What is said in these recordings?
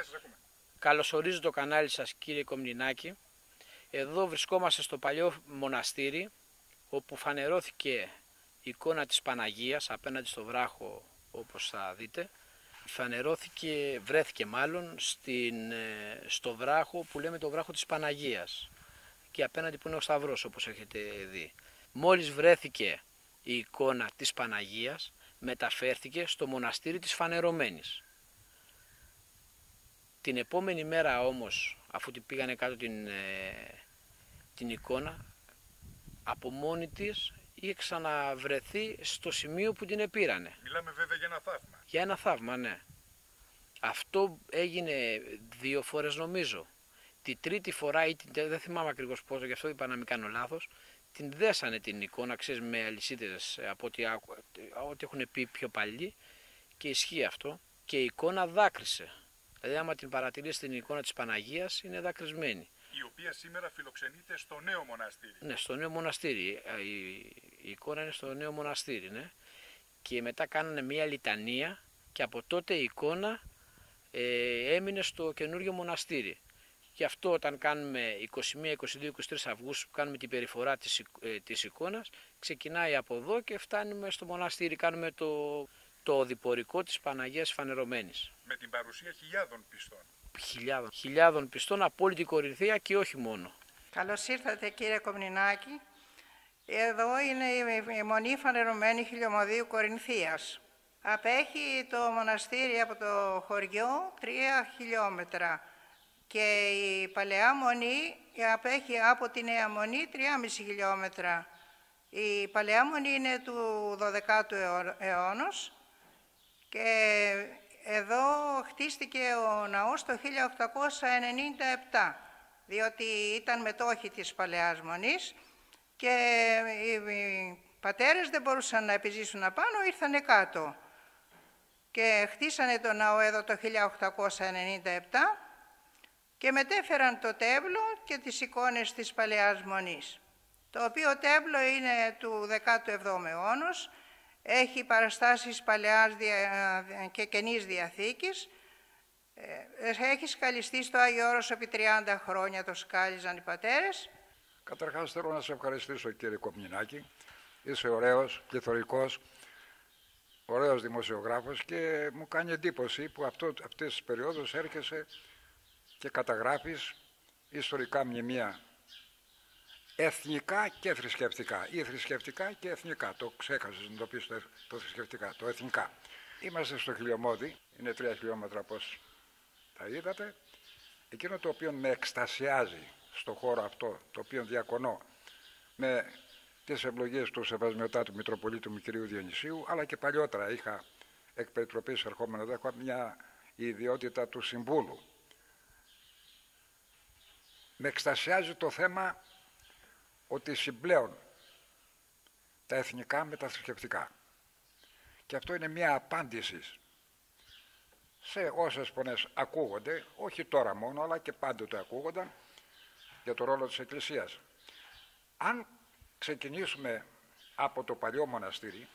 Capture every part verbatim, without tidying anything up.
σας ακούμε. Καλωσορίζω το κανάλι σας, κύριε Κομνηνάκη. Εδώ βρισκόμαστε στο παλιό μοναστήρι, όπου φανερώθηκε η εικόνα της Παναγίας απέναντι στο βράχο, όπως θα δείτε. Φανερώθηκε, βρέθηκε μάλλον στην, στο βράχο που λέμε το βράχο της Παναγίας, και απέναντι που είναι ο Σταυρός, όπως έχετε δει. Μόλις βρέθηκε η εικόνα της Παναγίας, μεταφέρθηκε στο μοναστήρι της Φανερωμένης. Την επόμενη μέρα όμως, αφού την πήγανε κάτω την, την εικόνα, από μόνη της είχε ξαναβρεθεί στο σημείο που την επήρανε. Μιλάμε βέβαια για ένα θαύμα. Για ένα θαύμα, ναι. Αυτό έγινε δύο φορές νομίζω. Τη τρίτη φορά, ή την, δεν θυμάμαι ακριβώς πόσο, γι' αυτό είπα να μην κάνω λάθος, την δέσανε την εικόνα, ξέρεις, με αλυσίδες, από ό,τι, ό,τι έχουν πει πιο παλιοί, και ισχύει αυτό, και η εικόνα δάκρυσε. Δηλαδή άμα την παρατηρήσετε την εικόνα της Παναγίας, είναι δακρυσμένη. Η οποία σήμερα φιλοξενείται στο νέο μοναστήρι. Ναι, στο νέο μοναστήρι. Η, η εικόνα είναι στο νέο μοναστήρι, ναι. Και μετά κάνανε μια λιτανία και από τότε η εικόνα ε, έμεινε στο καινούριο μοναστήρι. Γι' αυτό όταν κάνουμε είκοσι μία, είκοσι δύο, είκοσι τρεις Αυγούστου, που κάνουμε την περιφορά της, ε, της εικόνας, ξεκινάει από εδώ και φτάνουμε στο μοναστήρι, κάνουμε το, το οδηπορικό της Παναγίας Φανερωμένης. Με την παρουσία χιλιάδων πιστών. Χιλιάδων, χιλιάδων πιστών από όλη την Κορινθία και όχι μόνο. Καλώς ήρθατε, κύριε Κομνηνάκη. Εδώ είναι η Μονή Φανερωμένη Χιλιομοδίου Κορινθίας. Απέχει το μοναστήρι από το χωριό τρία χιλιόμετρα και η Παλαιά Μονή απέχει από τη Νέα Μονή τρία κόμμα πέντε χιλιόμετρα. Η Παλαιά Μονή είναι του δωδεκάτου αιώνος και εδώ χτίστηκε ο ναός το χίλια οκτακόσια ενενήντα επτά, διότι ήταν μετόχοι της Παλαιάς Μονής και οι πατέρες δεν μπορούσαν να επιζήσουν απάνω, ήρθανε κάτω. Και χτίσανε το ναό εδώ το χίλια οκτακόσια ενενήντα επτά και μετέφεραν το τέμπλο και τις εικόνες της Παλαιάς Μονής. Το οποίο τέμπλο είναι του δεκάτου εβδόμου αιώνος, έχει παραστάσεις Παλαιάς και Καινής Διαθήκης, έχει σκαλιστεί στο Άγιο Όρος επί τριάντα χρόνια, το σκάλιζαν οι πατέρες. Καταρχάς θέλω να σε ευχαριστήσω, κύριε Κομνηνάκη. Είσαι ωραίος, πληθωρικός, ωραίος δημοσιογράφος και μου κάνει εντύπωση που αυτό, αυτές τις περιόδους έρχεσαι και καταγράφεις ιστορικά μνημεία εθνικά και θρησκευτικά, ή θρησκευτικά και εθνικά. Το ξέχασες να το πεις το, το θρησκευτικά, το εθνικά. Είμαστε στο Χιλιομόδι, είναι τρία χιλιόμετρα όπως τα είδατε. Εκείνο το οποίο με εκστασιάζει στο χώρο αυτό, το οποίο διακονώ με τις ευλογίες του Σεβασμιωτάτου Μητροπολίτου μου κυρίου Διονυσίου, αλλά και παλιότερα είχα εκ περιτροπής ερχόμενο εδώ, έχω μια ιδιότητα του Συμβούλου. Με εκστασιάζει το θέμα ότι συμπλέουν τα εθνικά με τα θρησκευτικά. Και αυτό είναι μια απάντηση σε όσες φωνές ακούγονται, όχι τώρα μόνο, αλλά και πάντοτε ακούγονταν, για το ρόλο της Εκκλησίας. Αν ξεκινήσουμε από το παλιό μοναστήρι,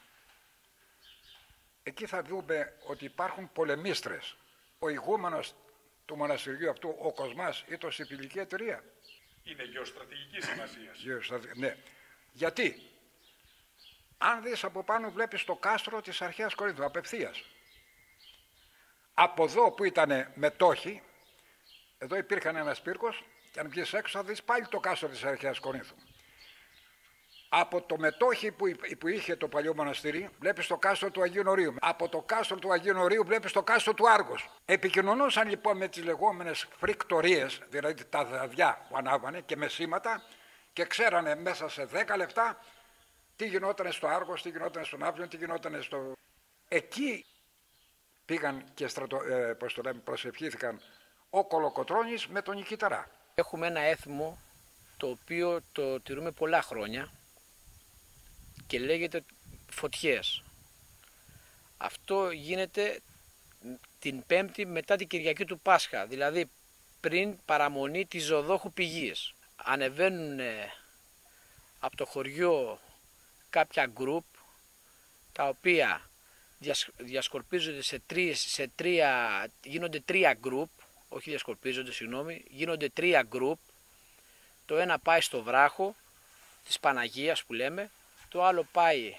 εκεί θα δούμε ότι υπάρχουν πολεμίστρες. Ο ηγούμενος του μοναστηριού αυτού, ο Κοσμάς, ήταν στη φιλική εταιρεία. Είναι γεωστρατηγική σημασία. Ναι. Γιατί, αν δεις από πάνω βλέπεις το κάστρο της αρχαίας Κορίνθου, απευθείας. Από εδώ που ήταν μετόχοι, εδώ υπήρχαν ένας πύργος, και αν βγεις έξω θα δεις πάλι το κάστρο της αρχαίας Κορίνθου. Από το μετόχι που, που είχε το παλιό μοναστήρι, βλέπεις το κάστρο του Αγίου Νορίου. Από το κάστρο του Αγίου Νορίου βλέπεις το κάστρο του Άργος. Επικοινωνούσαν λοιπόν με τις λεγόμενες φρικτορίες, δηλαδή τα δαδιά που ανάβανε και με σήματα, και ξέρανε μέσα σε δέκα λεπτά τι γινόταν στο Άργος, τι γινόταν στον Άπλιο, τι γινόταν στο... Εκεί πήγαν και στρατο, ε, πώς το λέμε, προσευχήθηκαν ο Κολοκοτρώνης με τον Νικήταρα. Έχουμε ένα έθιμο το οποίο το τηρούμε πολλά χρόνια και λέγεται φωτιές. Αυτό γίνεται την Πέμπτη μετά την Κυριακή του Πάσχα, δηλαδή πριν παραμονή της Ζωοδόχου Πηγής. Ανεβαίνουν από το χωριό κάποια γκρουπ, τα οποία διασκορπίζονται σε τρία, σε τρία, γίνονται τρία γκρουπ, όχι διασκορπίζονται, συγγνώμη, γίνονται τρία γκρουπ. Το ένα πάει στο βράχο της Παναγίας που λέμε, το άλλο πάει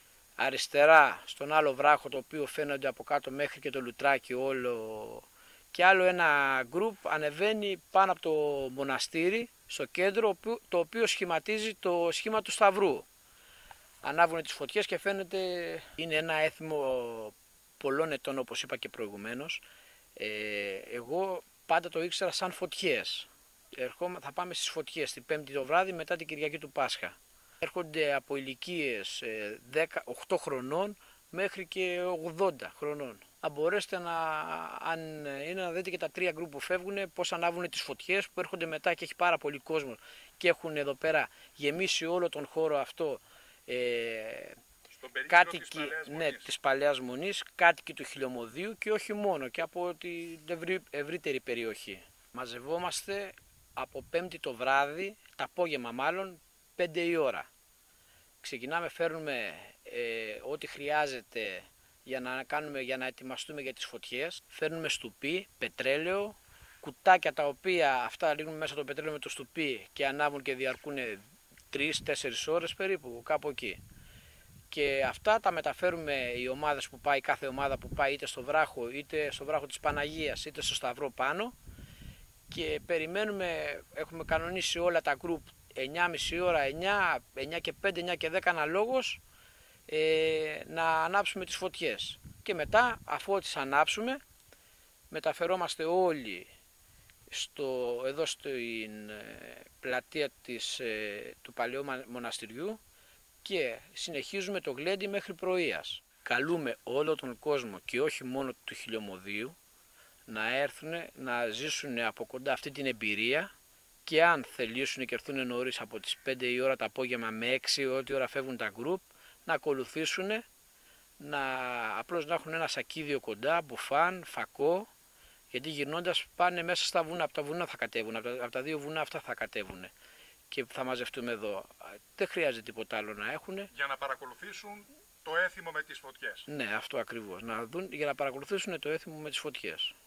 αριστερά στον άλλο βράχο, το οποίο φαίνονται από κάτω μέχρι και το λουτράκι όλο, και άλλο ένα γκρουπ ανεβαίνει πάνω από το μοναστήρι στο κέντρο, το οποίο σχηματίζει το σχήμα του Σταυρού. Ανάβουν τις φωτιές και φαίνεται είναι ένα έθιμο πολλών ετών, όπως είπα και προηγουμένως. Ε, εγώ πάντα το ήξερα σαν φωτιές. Ερχόμα, θα πάμε στις φωτιές την Πέμπτη το βράδυ μετά την Κυριακή του Πάσχα. Έρχονται από ηλικίες δέκα, οκτώ χρονών μέχρι και ογδόντα χρονών. Αν μπορέσετε να, αν είναι, να δείτε και τα τρία γκρουπ που φεύγουν, πώς ανάβουν τις φωτιές που έρχονται μετά, και έχει πάρα πολύ κόσμο και έχουν εδώ πέρα γεμίσει όλο τον χώρο αυτό. Ε, κάτοικοι της Παλαιάς, ναι, της Παλαιάς Μονής, κάτοικοι του Χιλιομοδίου και όχι μόνο, και από την ευρύ, ευρύτερη περιοχή. Μαζευόμαστε από Πέμπτη το βράδυ, τα απόγευμα μάλλον, πέντε η ώρα. Ξεκινάμε, φέρνουμε ε, ό,τι χρειάζεται για να, κάνουμε, για να ετοιμαστούμε για τις φωτιές. Φέρνουμε στουπί, πετρέλαιο, κουτάκια τα οποία αυτά ρίχνουμε μέσα το πετρέλαιο με το στουπί και ανάβουν και διαρκούν τρεις τέσσερις ώρες περίπου, κάπου εκεί. Και αυτά τα μεταφέρουμε οι ομάδες που πάει, κάθε ομάδα που πάει είτε στο βράχο, είτε στο βράχο της Παναγίας, είτε στο Σταυρό πάνω, και περιμένουμε, έχουμε κανονίσει όλα τα γκρουπ εννιά και μισή ώρα, εννιά, εννιά και πέντε, εννιά και δέκα αναλόγως, ε, να ανάψουμε τις φωτιές. Και μετά, αφού τις ανάψουμε, μεταφερόμαστε όλοι στο, εδώ στην ε, πλατεία της, ε, του Παλαιού Μοναστηριού και συνεχίζουμε το γλέντι μέχρι πρωίας. Καλούμε όλο τον κόσμο και όχι μόνο του Χιλιομοδίου να έρθουν να ζήσουν από κοντά αυτή την εμπειρία, και αν θελήσουν και έρθουν νωρίς από τις πέντε η ώρα το απόγευμα με έξι, ό,τι ώρα φεύγουν τα γκρουπ, να ακολουθήσουν, να, απλώς να έχουν ένα σακίδιο κοντά, μπουφάν, φακό, γιατί γυρνώντας πάνε μέσα στα βουνά, από τα βουνά θα κατέβουν, από τα, από τα δύο βουνά αυτά θα κατέβουν και θα μαζευτούμε εδώ. Δεν χρειάζεται τίποτα άλλο να έχουν. Για να παρακολουθήσουν το έθιμο με τις φωτιές. Ναι, αυτό ακριβώς, να δουν, για να παρακολουθήσουν το έθιμο με τις φωτιές.